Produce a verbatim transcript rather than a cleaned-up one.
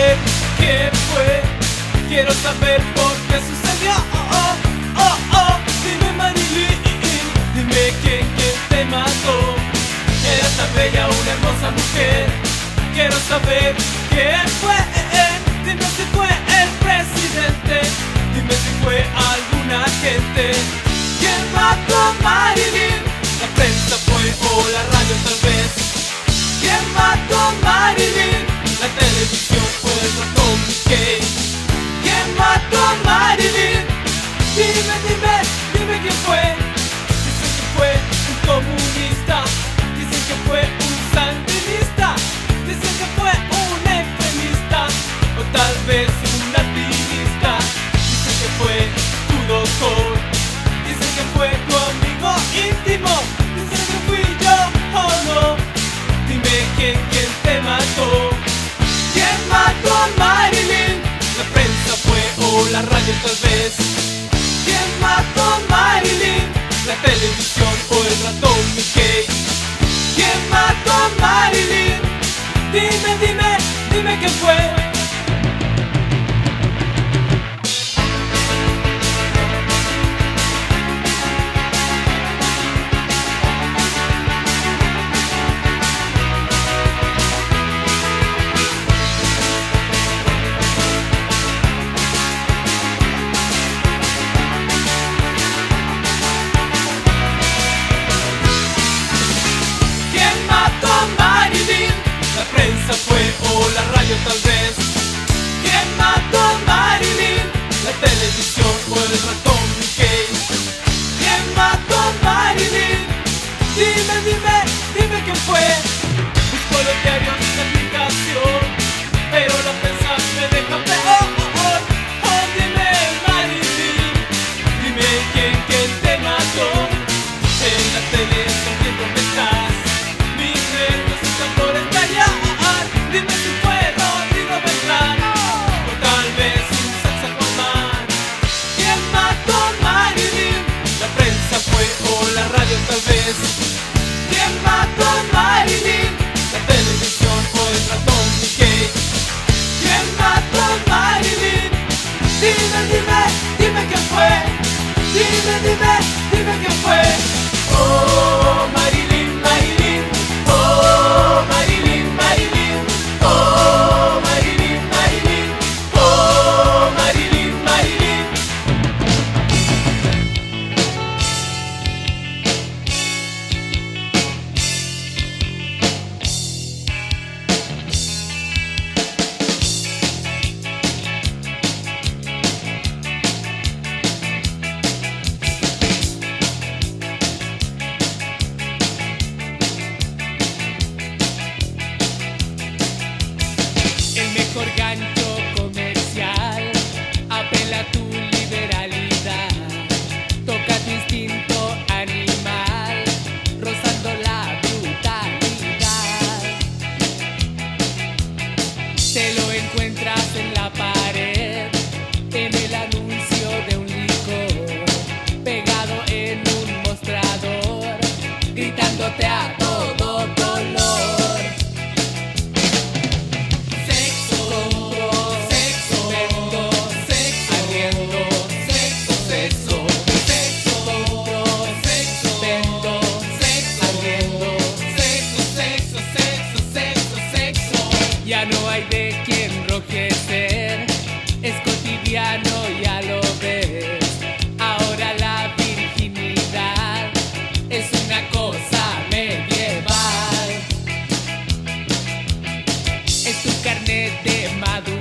saber qué fue, quiero saber por qué sucedió. Oh, oh, oh, oh. Dime Marilyn, dime quién, quién te mató. Era tan bella, una hermosa mujer. Quiero saber quién fue, dime si fue el presidente, dime si fue alguna gente. ¿Quién mató a Marilyn? La prensa fue o la radio tal vez. ¿Quién mató a Marilyn? La televisión fue el ratón Mickey. ¿Quién mató a Marilyn? Dime, dime, dime quién fue. Dicen que fue un comunista, dicen que fue un sandinista, dicen que fue un extremista o tal vez un activista. Dicen que fue tu doctor, dicen que fue tu amigo íntimo, dicen que fui yo o no. Dime quién, quién te mató. ¿Quién mató a Marilyn? La prensa fue o la radio tal vez. ¿Quién mató a Marilyn? La televisión o el ratón Mickey. ¿Quién mató a Marilyn? Dime, dime, dime quién fue. Fue o la radio tal vez. ¿Quién mató a Marilyn? La televisión o el ratón Mickey. ¿Quién mató a Marilyn? Dime, dime, dime quién fue. Busco los diarios y la aplicación, pero la prensa me deja peor. Oh, oh, oh, dime Marilyn, dime quién, quién te mató. En la tele también dónde estás. Mis nervios están por estallar. Dime si fue Rodrigo Beltrán o tal vez un saxofonman. ¿Quién mató a Marilyn? La prensa fue o la radio tal vez. ¿Quién mató a Marilyn? La televisión o el ratón Mickey. ¿Quién mató a Marilyn? Dime, dime, dime quién fue. Dime, dime, dime quién fue. Oh, Marilyn, Marilyn. Oh, Marilyn, Marilyn. Oh, Marilyn, Marilyn. Oh, Marilyn, Marilyn. Gancho comercial apela a tu liberalidad, toca tu instinto animal, rozando la brutalidad. Te lo encuentras en la pared, en el anuncio de un licor, pegado en un mostrador, gritándote a todo dolor. Ya no hay de quien enrojecer, es cotidiano, ya lo ves. Ahora la virginidad es una cosa medieval. Es tu carnet de madurez.